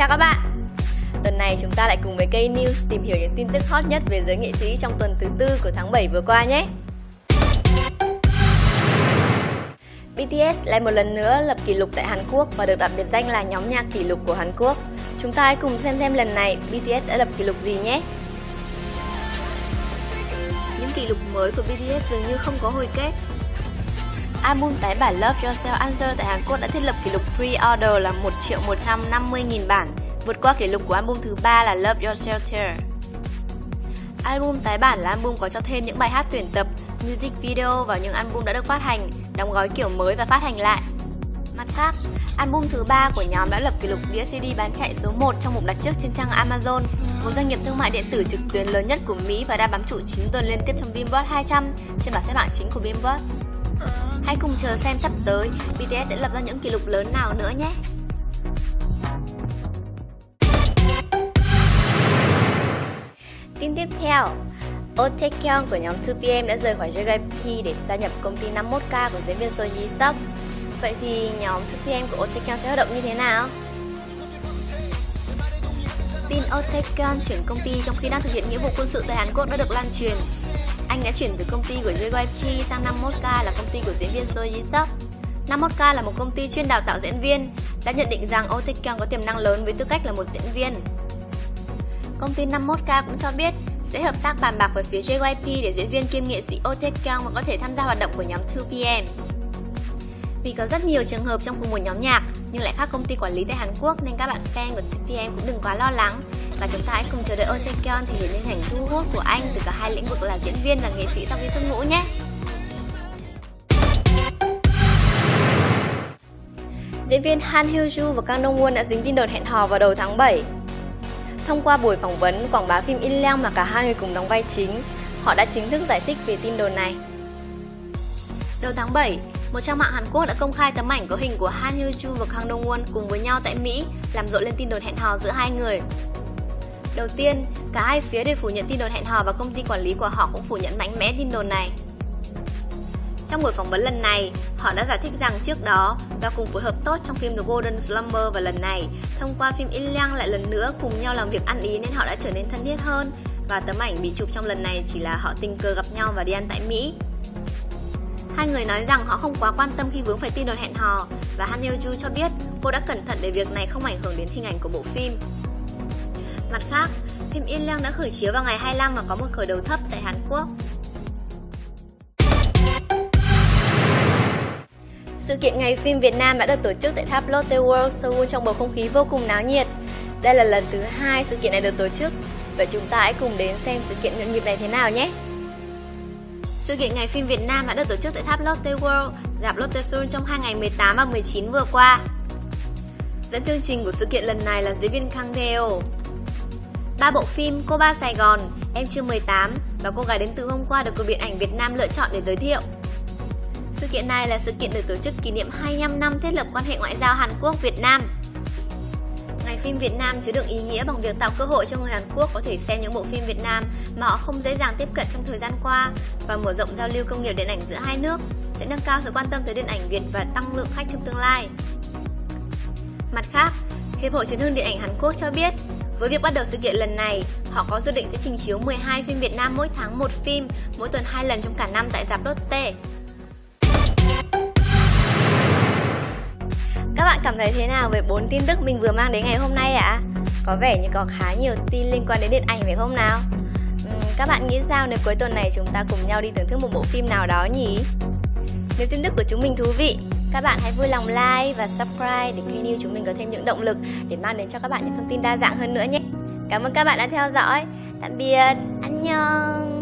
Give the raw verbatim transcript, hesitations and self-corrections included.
chào các bạn. Tuần này chúng ta lại cùng với K-News tìm hiểu những tin tức hot nhất về giới nghệ sĩ trong tuần thứ tư của tháng bảy vừa qua nhé. bê tê ét lại một lần nữa lập kỷ lục tại Hàn Quốc và được đặt biệt danh là nhóm nhạc kỷ lục của Hàn Quốc. Chúng ta hãy cùng xem xem lần này bê tê ét đã lập kỷ lục gì nhé. Những kỷ lục mới của bê tê ét dường như không có hồi kết. Album tái bản Love Yourself Answer tại Hàn Quốc đã thiết lập kỷ lục pre-order là một triệu một trăm năm mươi nghìn bản, vượt qua kỷ lục của album thứ ba là Love Yourself Tear. Album tái bản là album có cho thêm những bài hát tuyển tập, music video vào những album đã được phát hành, đóng gói kiểu mới và phát hành lại. Mặt khác, album thứ ba của nhóm đã lập kỷ lục đĩa xê đê bán chạy số một trong mục đặt trước trên trang Amazon, một doanh nghiệp thương mại điện tử trực tuyến lớn nhất của Mỹ và đã bám trụ chín tuần liên tiếp trong Billboard hai trăm trên bảng xếp hạng chính của Billboard. Hãy cùng chờ xem sắp tới bê tê ét sẽ lập ra những kỷ lục lớn nào nữa nhé. Tin tiếp theo, Oh Taecyeon của nhóm hai pê em đã rời khỏi gi i pê để gia nhập công ty năm mươi mốt K của diễn viên So Ji-sub. Vậy thì nhóm hai pê em của Oh Taecyeon sẽ hoạt động như thế nào? Tin Oh Taecyeon chuyển công ty trong khi đang thực hiện nghĩa vụ quân sự tại Hàn Quốc đã được lan truyền. Anh đã chuyển từ công ty của gi i pê sang năm mươi mốt K là công ty của diễn viên So Ji-sub. năm mươi mốt K là một công ty chuyên đào tạo diễn viên, đã nhận định rằng Oh Taecyeon có tiềm năng lớn với tư cách là một diễn viên. Công ty năm mươi mốt K cũng cho biết sẽ hợp tác bàn bạc với phía gi i pê để diễn viên kiêm nghệ sĩ Oh Taecyeon có thể tham gia hoạt động của nhóm hai pê em. Vì có rất nhiều trường hợp trong cùng một nhóm nhạc nhưng lại khác công ty quản lý tại Hàn Quốc nên các bạn fan của hai pê em cũng đừng quá lo lắng. Và chúng ta hãy cùng chờ đợi Oh Taecyeon thể hiện những hình thu hút của anh từ cả hai lĩnh vực là diễn viên và nghệ sĩ sau khi xuất ngũ nhé. Diễn viên Han Hyo-joo và Kang Dong-won đã dính tin đồn hẹn hò vào đầu tháng bảy. Thông qua buổi phỏng vấn quảng bá phim In Leong mà cả hai người cùng đóng vai chính, họ đã chính thức giải thích về tin đồn này. Đầu tháng bảy, một trang mạng Hàn Quốc đã công khai tấm ảnh có hình của Han Hyo-joo và Kang Dong-won cùng với nhau tại Mỹ, làm rộ lên tin đồn hẹn hò giữa hai người. Đầu tiên, cả hai phía đều phủ nhận tin đồn hẹn hò và công ty quản lý của họ cũng phủ nhận mạnh mẽ tin đồn này. Trong buổi phỏng vấn lần này, họ đã giải thích rằng trước đó và cùng phối hợp tốt trong phim The Golden Slumber và lần này, thông qua phim In Leong lại lần nữa cùng nhau làm việc ăn ý nên họ đã trở nên thân thiết hơn và tấm ảnh bị chụp trong lần này chỉ là họ tình cờ gặp nhau và đi ăn tại Mỹ. Hai người nói rằng họ không quá quan tâm khi vướng phải tin đồn hẹn hò và Han Hyo-joo cho biết cô đã cẩn thận để việc này không ảnh hưởng đến hình ảnh của bộ phim. Mặt khác, phim In Leong đã khởi chiếu vào ngày hai mươi lăm và có một khởi đầu thấp tại Hàn Quốc. Sự kiện Ngày phim Việt Nam đã được tổ chức tại tháp Lotte World Seoul trong bầu không khí vô cùng náo nhiệt. Đây là lần thứ hai sự kiện này được tổ chức. Vậy chúng ta hãy cùng đến xem sự kiện nhộn nhịp này thế nào nhé. Sự kiện Ngày phim Việt Nam đã được tổ chức tại tháp Lotte World, rạp Lotte Seoul trong hai ngày mười tám và mười chín vừa qua. Dẫn chương trình của sự kiện lần này là diễn viên Kang Tae-ho. Ba bộ phim Cô Ba Sài Gòn, Em Chưa mười tám và Cô Gái Đến Từ Hôm Qua được Cục Điện ảnh Việt Nam lựa chọn để giới thiệu. Sự kiện này là sự kiện được tổ chức kỷ niệm hai mươi lăm năm thiết lập quan hệ ngoại giao Hàn Quốc-Việt Nam. Ngày phim Việt Nam chứa đựng ý nghĩa bằng việc tạo cơ hội cho người Hàn Quốc có thể xem những bộ phim Việt Nam mà họ không dễ dàng tiếp cận trong thời gian qua và mở rộng giao lưu công nghiệp điện ảnh giữa hai nước, sẽ nâng cao sự quan tâm tới điện ảnh Việt và tăng lượng khách trong tương lai. Mặt khác, Hiệp hội Chấn hưng Điện ảnh Hàn Quốc cho biết, với việc bắt đầu sự kiện lần này, họ có dự định sẽ trình chiếu mười hai phim Việt Nam mỗi tháng một phim, mỗi tuần hai lần trong cả năm tại rạp Lotte. Các bạn cảm thấy thế nào về bốn tin tức mình vừa mang đến ngày hôm nay ạ? À? Có vẻ như có khá nhiều tin liên quan đến điện ảnh phải không nào? Uhm, các bạn nghĩ sao nếu cuối tuần này chúng ta cùng nhau đi thưởng thức một bộ phim nào đó nhỉ? Nếu tin tức của chúng mình thú vị, các bạn hãy vui lòng like và subscribe để K-News chúng mình có thêm những động lực để mang đến cho các bạn những thông tin đa dạng hơn nữa nhé. Cảm ơn các bạn đã theo dõi. Tạm biệt. Annyeong.